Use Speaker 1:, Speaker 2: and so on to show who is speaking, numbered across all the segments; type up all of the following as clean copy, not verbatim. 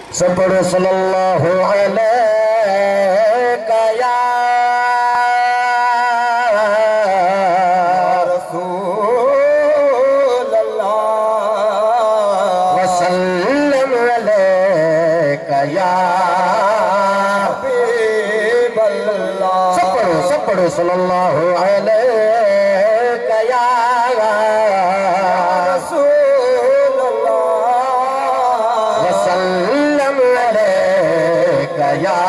Speaker 1: सपड़ सल्लल्लाहु अलैका या रसूल अल्लाह वसल्लम अलैका या हबीब अल्लाह। सपड़ सल्लल्लाहु अलैका या रसूल अल्लाह वसल्लम अलैका या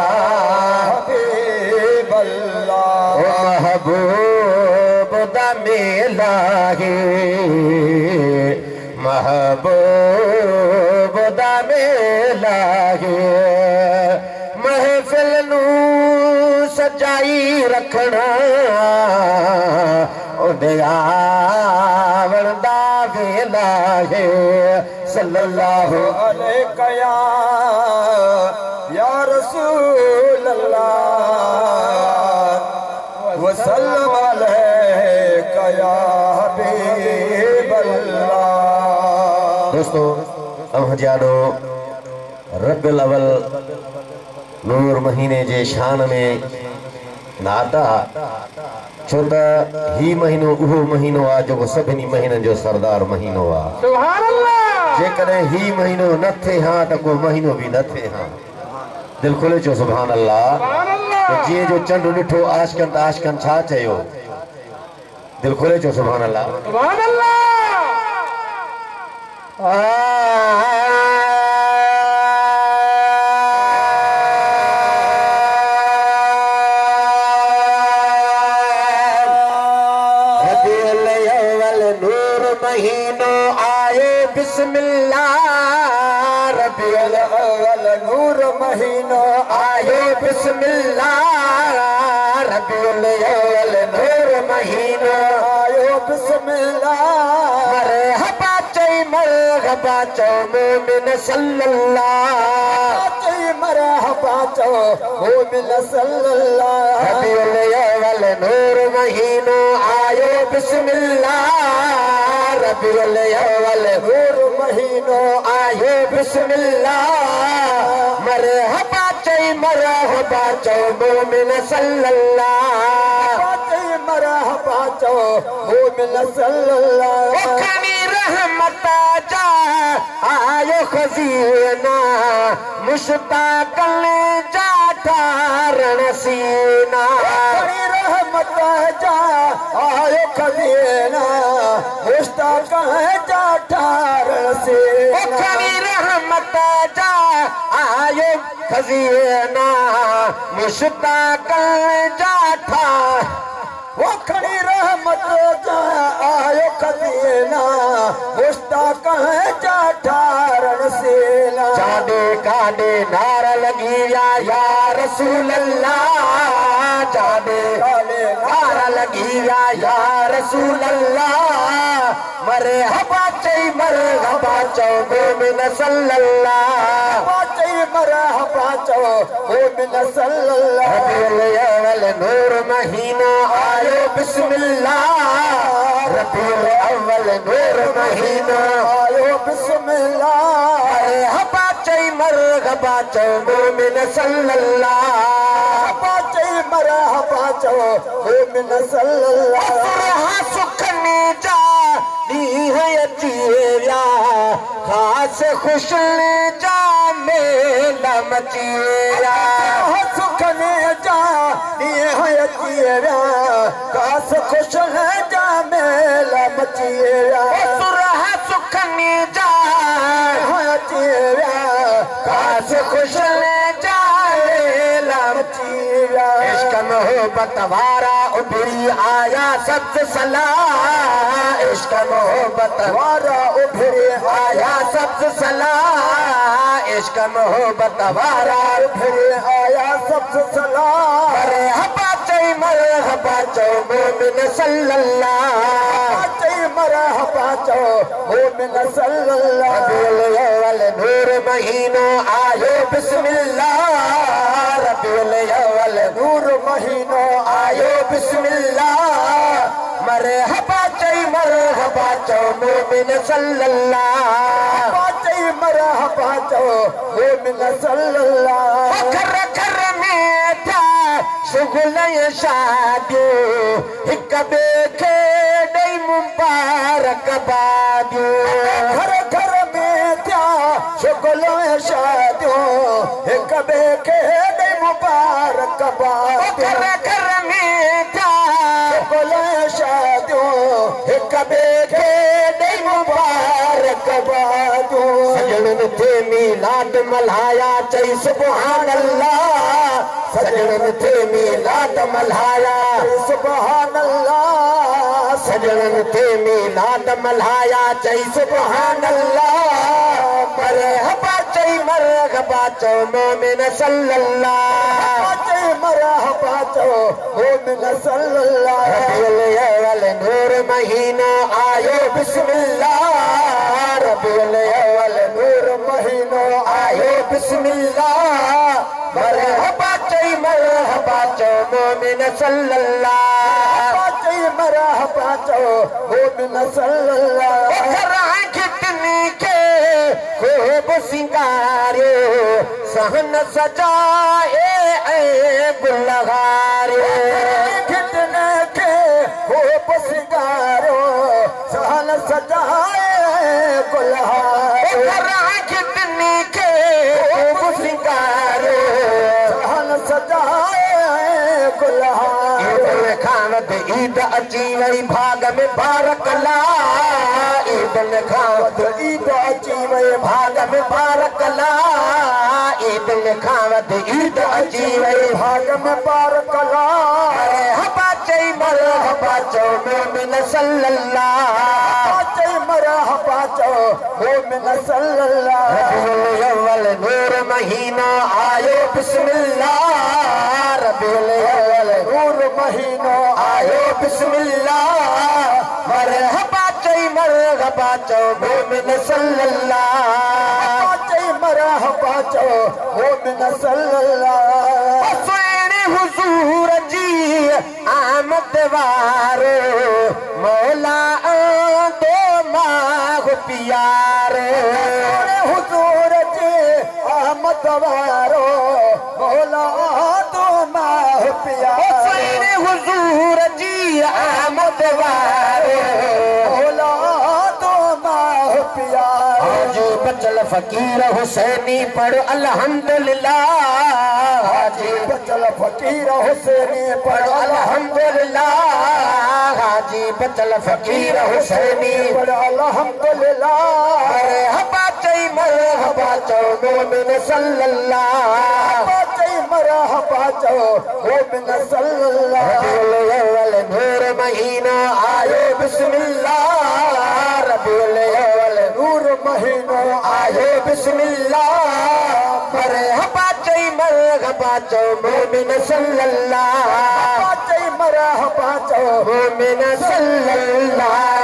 Speaker 1: हबीब अल्लाह। ओ महबूब दा मेला है, महबूब दा मेला है, महफिल नू सजाई रखना ओदे आवण दा वेला है। सल्लल्लाहु अलैका या रसूल अल्लाह वसल्लम अलैका या हबीब अल्लाह। दोस्तों हम जानो रबिउल अव्वल नूर महीने जे शान में नाता छो त ही महीनो उहो महीनो आ जो सभिनी महीननि जो सरदार महीनो आ। सुभान अल्लाह। जेकॾहिं ही महीनो न थे हाँ त को महीनो भी न थे हाँ। दिल खोले चो सुभान अल्लाह। जीअं जो चंड ॾिठो आशिकन त आशिकन छा चयो? दिल खोले चो सुभान अल्लाह। सुभान अल्लाह। महीनो आए बिस्मिल्लाह, रबिउल अव्वल नूर महीनो आए बिस्मिल्लाह, रबिउल अव्वल नूर महीनो आयो बिस्मिल्लाह। मरहबा चई मरहबा चो मोमिन सल्लल्लाह, चई मरहबा चो मोमिन सल्लल्लाह। रबिउल अव्वल नूर महीनो आयो बिस्मिल्लाह, रबिउल अव्वल नूर महीनो आयो बिस्मिल्लाह। मरहबा चई मरहबा चो मोमिन सल्लल्लाह, चई मरहबा चो मोमिन सल्लल्लाह। खनी रहमत जा आयो खजीना, मुश्ताकल जा ठारण सीना। खनी रहमत जा आयो खजीना, मुश्ताकल जा ठारण सीना। खनी रहमत जा आयो खजीना, मुश्ताकल जा ठारण। वो खड़ी रहमत जा आयो खजीना, मुश्ताकल जा ठारण सीना। जाने काने नारा लगी या रसूल अल्लाह, जाने काने नारा लगी या रसूल अल्लाह। मरहबा चई मरहबा चो मोमिन सल्लल्लाह, चई मरहबा चो मोमिन सल्लल्लाह। रबिउल अव्वल नूर महीनो आयो बिस्मिल्लाह, रबिउल अव्वल नूर महीनो आयो बिस्मिल्लाह। मरहबा चई मरहबा चो मोमिन सल्लल्लाह, चई मरहबा चो मोमिन सल्लल्लाह। सुखने जा ॾींहं अची विया, ख़ास ख़ुशनि जा मेला मची विया। सुखने जा ॾींहं अची विया, ख़ास ख़ुशनि जा मेला मची विया। सुखने जा अची विया, ख़ास ख़ुशनि जा मेला मची विया। इश्क मोहब्बत वारा उभरी आया सब्ज़ सलाह, इश्क मोहब्बत वारा उभरी आया सब्ज़ सलाह, इश्क मोहब्बत वारा उभरी आया सब्ज़ सलाह। मरहबा चई मरहबा चो मोमिन सल्लल्लाह, चई मरहबा चो मोमिन सल्लल्लाह। रबिउल अव्वल नूर महीनो आयो बिस्मिल्लाह, रबिउल अव्वल नूर महीनो आयो बिस्मिल्लाह। मरहबा चई मरहबा चो मोमिन सल्लल्लाह, चई मरहबा चो मोमिन सल्लल्लाह घर घर में था शुगुल शादियूं हिक ॿिए खे ॾेई मुबारक बादियूं घर घर में था शुगुल शादियूं हिक ॿिए खे ॾेई मुबारक बादियूं घर घर में था शुगुल शादियूं हिक ॿिए खे ॾेई मुबारक बादियूं सजणनि थे मीलाद मल्हाया चई सुभान अल्लाह सजणनि थे मीलाद मल्हाया सुभान अल्लाह सजणनि थे मीलाद मल्हाया चई सुभान अल्लाह मरहबा चई मरहबा चओ मोमिन सल्लल्लाह चई मरहबा चओ मोमिन सल्लल्लाह रबीउल अव्वल नूर महीनो आयो बिस्मिल्लाह रबीउल अव्वल नूर महीनो आयो बिस्मिल्लाह मरहबा चई मरहबा चओ मोमिन सल्लल्लाह चई मरहबा चओ मोमिन सल्लल्लाह घिटनी खे ख़ूब सिंगारियो सहन सजाए ऐं गुल हारियो घिटनी खे ख़ूब सिंगारियो सहन सजाए गुल हारियो घिटनी खे ख़ूब सिंगारियो सहन सजाए गुल हारियो खावत ईद अची वई भाग में बारकला ईद खावत ईद अची वई भाग में बारकला ईद खावत ईद अची वई भाग में बारकला मरहबा चई मरहबा चओ मोमिन सल्लल्लाह चई मरहबा चओ मोमिन सल्लल्लाह रबीउल अव्वल नूर महीनो आयो बिस्मिल्लाह रबीउल अव्वल नूर महीनो आयो बिस्मिल्लाह मरहबा चई मरहबा चओ मोमिन सल्लल्लाह चई मरहबा चओ मोमिन सल्लल्लाह सुहिणे हुज़ूर जी आमद वारो मौला दो माह प्यारे हुज़ूर जी आमद वारो मौला दो माह प्यारे सुहिणे हुज़ूर जी आमद वारो मौला दो माह प्यारे हाजी बचल फकीर हुसैनी पढ़ अल्हम्दुलिल्लाह हाजी बचल फकीर हुसैनी पढ़ अल्हम्दुलिल्लाह हाजी बचल फकीर हुसैनी पढ़ अल्हम्दुलिल्लाह मरहबा चई मरहबा चओ मोमिन सल्लल्लाह चई मरहबा चओ मोमिन सल्लल्लाह रबीउल अव्वल नूर महीनो आयो बिस्मिल्लाह रबीउल अव्वल नूर महीनो आयो बिस्मिल्लाह मरहबा चई मरहबा चओ मोमिन सल्लल्लाह चई मरहबा चओ मोमिन सल्लल्लाह